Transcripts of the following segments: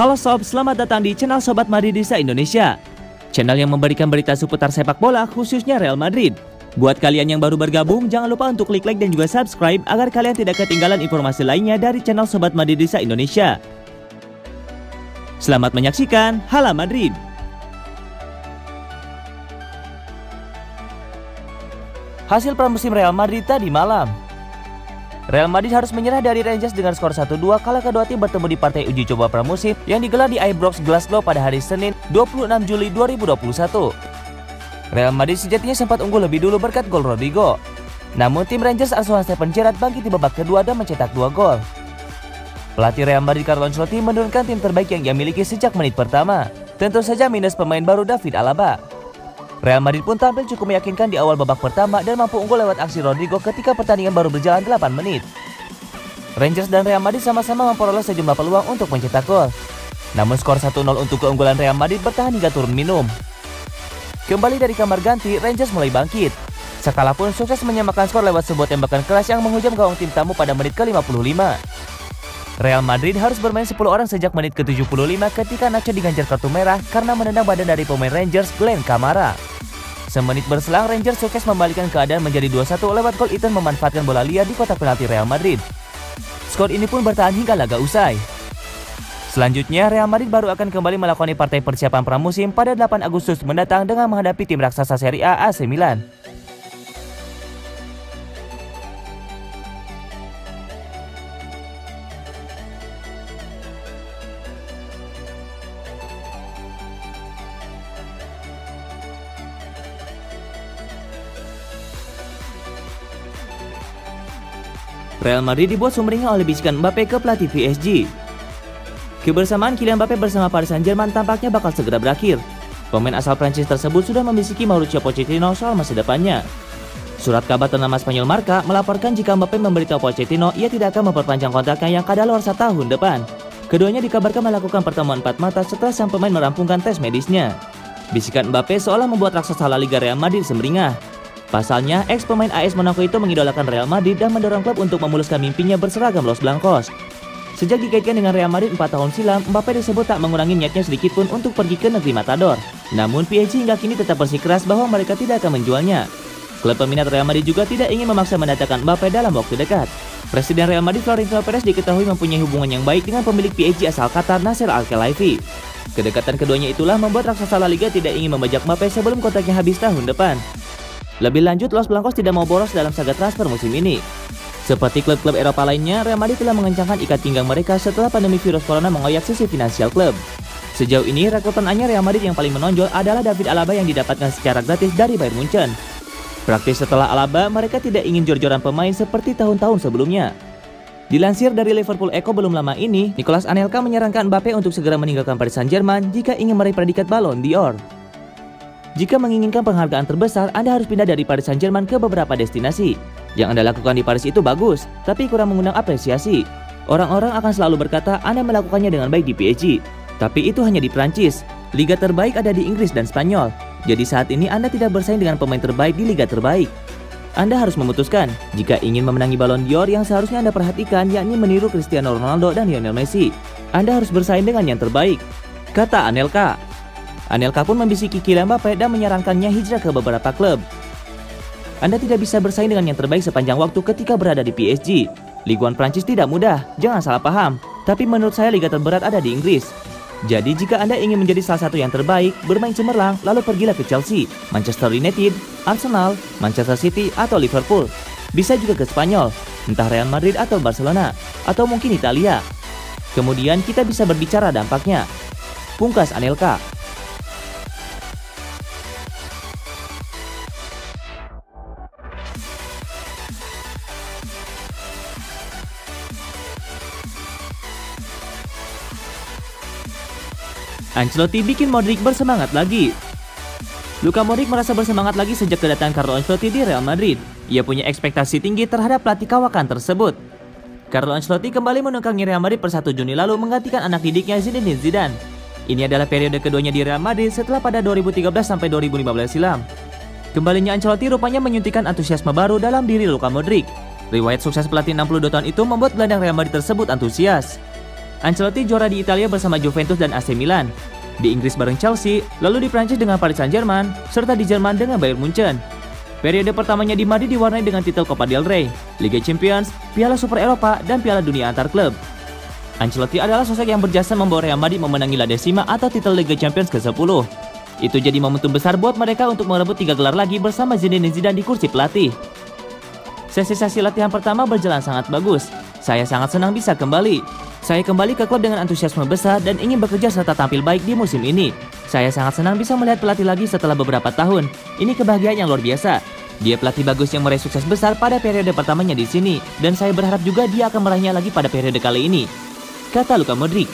Halo sob, selamat datang di channel Sobat Madridista Indonesia. Channel yang memberikan berita seputar sepak bola khususnya Real Madrid. Buat kalian yang baru bergabung, jangan lupa untuk klik like dan juga subscribe agar kalian tidak ketinggalan informasi lainnya dari channel Sobat Madridista Indonesia. Selamat menyaksikan Hala Madrid. Hasil pramusim Real Madrid tadi malam. Real Madrid harus menyerah dari Rangers dengan skor 1-2 kala kedua tim bertemu di partai uji coba pramusim yang digelar di Ibrox Glasgow pada hari Senin 26 Juli 2021. Real Madrid sejatinya sempat unggul lebih dulu berkat gol Rodrigo. Namun tim Rangers asuhan Steven Gerrard bangkit di babak kedua dan mencetak 2 gol. Pelatih Real Madrid Carlo Ancelotti menurunkan tim terbaik yang ia miliki sejak menit pertama. Tentu saja minus pemain baru David Alaba. Real Madrid pun tampil cukup meyakinkan di awal babak pertama dan mampu unggul lewat aksi Rodrigo ketika pertandingan baru berjalan 8 menit. Rangers dan Real Madrid sama-sama memperoleh sejumlah peluang untuk mencetak gol. Namun skor 1-0 untuk keunggulan Real Madrid bertahan hingga turun minum. Kembali dari kamar ganti, Rangers mulai bangkit. Sakala pun sukses menyamakan skor lewat sebuah tembakan keras yang menghujam gawang tim tamu pada menit ke-55. Real Madrid harus bermain 10 orang sejak menit ke-75 ketika Nacho diganjar kartu merah karena menendang badan dari pemain Rangers Glenn Kamara. Semenit berselang, Rangers sukses membalikkan keadaan menjadi 2-1 lewat gol Ethan memanfaatkan bola liar di kotak penalti Real Madrid. Skor ini pun bertahan hingga laga usai. Selanjutnya, Real Madrid baru akan kembali melakoni partai persiapan pramusim pada 8 Agustus mendatang dengan menghadapi tim raksasa Serie A AC Milan. Real Madrid dibuat sumringah oleh bisikan Mbappe ke pelatih PSG. Kebersamaan Kylian Mbappe bersama Paris Saint-Germain tampaknya bakal segera berakhir. Pemain asal Prancis tersebut sudah membisiki Mauricio Pochettino soal masa depannya. Surat kabar ternama Spanyol Marca melaporkan jika Mbappe memberitahu Pochettino ia tidak akan memperpanjang kontraknya yang kadaluarsa tahun depan. Keduanya dikabarkan melakukan pertemuan empat mata setelah sang pemain merampungkan tes medisnya. Bisikan Mbappe seolah membuat raksasa La Liga Real Madrid sumringah. Pasalnya, ex pemain AS Monaco itu mengidolakan Real Madrid dan mendorong klub untuk memuluskan mimpinya berseragam Los Blancos. Sejak dikaitkan dengan Real Madrid 4 tahun silam, Mbappe disebut tak mengurangi niatnya sedikit pun untuk pergi ke negeri Matador. Namun PSG hingga kini tetap bersikeras bahwa mereka tidak akan menjualnya. Klub peminat Real Madrid juga tidak ingin memaksa mendatangkan Mbappe dalam waktu dekat. Presiden Real Madrid Florentino Perez diketahui mempunyai hubungan yang baik dengan pemilik PSG asal Qatar Nasser Al-Khelaifi. Kedekatan keduanya itulah membuat raksasa La Liga tidak ingin membajak Mbappe sebelum kontraknya habis tahun depan. Lebih lanjut, Los Blancos tidak mau boros dalam saga transfer musim ini. Seperti klub-klub Eropa lainnya, Real Madrid telah mengencangkan ikat pinggang mereka setelah pandemi virus corona mengoyak sisi finansial klub. Sejauh ini, rekrutan anyar Real Madrid yang paling menonjol adalah David Alaba yang didapatkan secara gratis dari Bayern Munchen. Praktis setelah Alaba, mereka tidak ingin jor-joran pemain seperti tahun-tahun sebelumnya. Dilansir dari Liverpool Echo belum lama ini, Nicolas Anelka menyarankan Mbappe untuk segera meninggalkan Paris Saint-Germain jika ingin meraih predikat Ballon d'Or. Jika menginginkan penghargaan terbesar, Anda harus pindah dari Paris Saint-Germain ke beberapa destinasi. Yang Anda lakukan di Paris itu bagus, tapi kurang mengundang apresiasi. Orang-orang akan selalu berkata Anda melakukannya dengan baik di PSG. Tapi itu hanya di Prancis. Liga terbaik ada di Inggris dan Spanyol. Jadi saat ini Anda tidak bersaing dengan pemain terbaik di liga terbaik. Anda harus memutuskan, jika ingin memenangi Ballon d'Or yang seharusnya Anda perhatikan yakni meniru Cristiano Ronaldo dan Lionel Messi. Anda harus bersaing dengan yang terbaik, kata Anelka. Anelka pun membisiki Kylian Mbappe dan menyarankannya hijrah ke beberapa klub. Anda tidak bisa bersaing dengan yang terbaik sepanjang waktu ketika berada di PSG. Liga 1 Prancis tidak mudah, jangan salah paham. Tapi menurut saya liga terberat ada di Inggris. Jadi jika Anda ingin menjadi salah satu yang terbaik, bermain cemerlang, lalu pergilah ke Chelsea, Manchester United, Arsenal, Manchester City, atau Liverpool. Bisa juga ke Spanyol, entah Real Madrid atau Barcelona, atau mungkin Italia. Kemudian kita bisa berbicara dampaknya, pungkas Anelka. Ancelotti bikin Modric bersemangat lagi. Luka Modric merasa bersemangat lagi sejak kedatangan Carlo Ancelotti di Real Madrid. Ia punya ekspektasi tinggi terhadap pelatih kawakan tersebut. Carlo Ancelotti kembali menukangi Real Madrid per 1 Juni lalu menggantikan anak didiknya Zinedine Zidane. Ini adalah periode keduanya di Real Madrid setelah pada 2013 sampai 2015 silam. Kembalinya Ancelotti rupanya menyuntikkan antusiasme baru dalam diri Luka Modric. Riwayat sukses pelatih 62 tahun itu membuat gelandang Real Madrid tersebut antusias. Ancelotti juara di Italia bersama Juventus dan AC Milan, di Inggris bareng Chelsea, lalu di Prancis dengan Paris Saint-Germain, serta di Jerman dengan Bayern Munchen. Periode pertamanya di Madrid diwarnai dengan titel Copa del Rey, Liga Champions, Piala Super Eropa, dan Piala Dunia antar klub. Ancelotti adalah sosok yang berjasa membawa Real Madrid memenangi La Decima atau titel Liga Champions ke-10. Itu jadi momentum besar buat mereka untuk merebut 3 gelar lagi bersama Zinedine Zidane di kursi pelatih. Sesi latihan pertama berjalan sangat bagus. Saya sangat senang bisa kembali. Saya kembali ke klub dengan antusiasme besar dan ingin bekerja serta tampil baik di musim ini. Saya sangat senang bisa melihat pelatih lagi setelah beberapa tahun. Ini kebahagiaan yang luar biasa. Dia pelatih bagus yang meraih sukses besar pada periode pertamanya di sini, dan saya berharap juga dia akan meraihnya lagi pada periode kali ini, kata Luka Modric.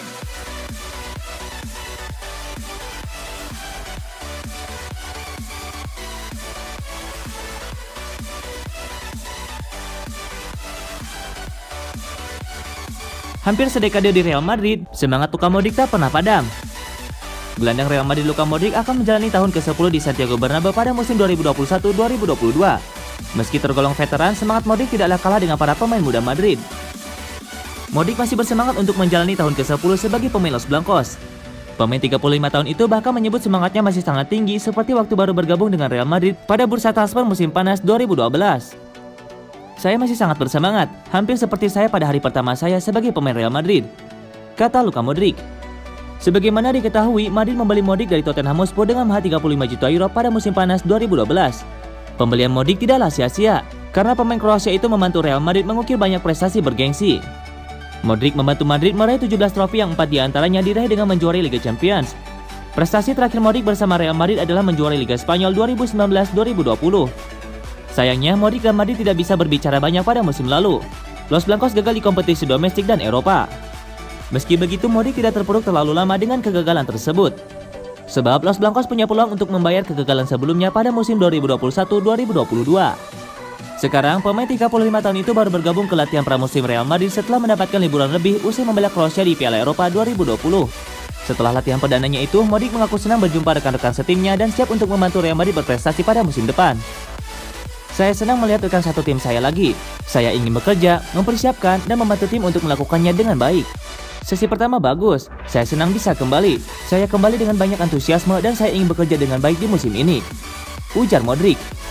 Hampir sedekade di Real Madrid, semangat Luka Modric tak pernah padam. Gelandang Real Madrid Luka Modric akan menjalani tahun ke-10 di Santiago Bernabeu pada musim 2021-2022. Meski tergolong veteran, semangat Modric tidaklah kalah dengan para pemain muda Madrid. Modric masih bersemangat untuk menjalani tahun ke-10 sebagai pemain Los Blancos. Pemain 35 tahun itu bahkan menyebut semangatnya masih sangat tinggi seperti waktu baru bergabung dengan Real Madrid pada bursa transfer musim panas 2012. Saya masih sangat bersemangat, hampir seperti saya pada hari pertama saya sebagai pemain Real Madrid, kata Luka Modric. Sebagaimana diketahui, Madrid membeli Modric dari Tottenham Hotspur dengan mahar 35 juta euro pada musim panas 2012. Pembelian Modric tidaklah sia-sia, karena pemain Kroasia itu membantu Real Madrid mengukir banyak prestasi bergengsi. Modric membantu Madrid meraih 17 trofi yang 4 diantaranya diraih dengan menjuarai Liga Champions. Prestasi terakhir Modric bersama Real Madrid adalah menjuarai Liga Spanyol 2019-2020. Sayangnya, Modric dan Madrid tidak bisa berbicara banyak pada musim lalu. Los Blancos gagal di kompetisi domestik dan Eropa. Meski begitu, Modric tidak terpuruk terlalu lama dengan kegagalan tersebut. Sebab Los Blancos punya peluang untuk membayar kegagalan sebelumnya pada musim 2021-2022. Sekarang, pemain 35 tahun itu baru bergabung ke latihan pramusim Real Madrid setelah mendapatkan liburan lebih usai membela Kroasia di Piala Eropa 2020. Setelah latihan perdananya itu, Modric mengaku senang berjumpa rekan-rekan setimnya dan siap untuk membantu Real Madrid berprestasi pada musim depan. Saya senang melihat rekan satu tim saya lagi. Saya ingin bekerja, mempersiapkan, dan membantu tim untuk melakukannya dengan baik. Sesi pertama bagus, saya senang bisa kembali. Saya kembali dengan banyak antusiasme dan saya ingin bekerja dengan baik di musim ini, ujar Modric.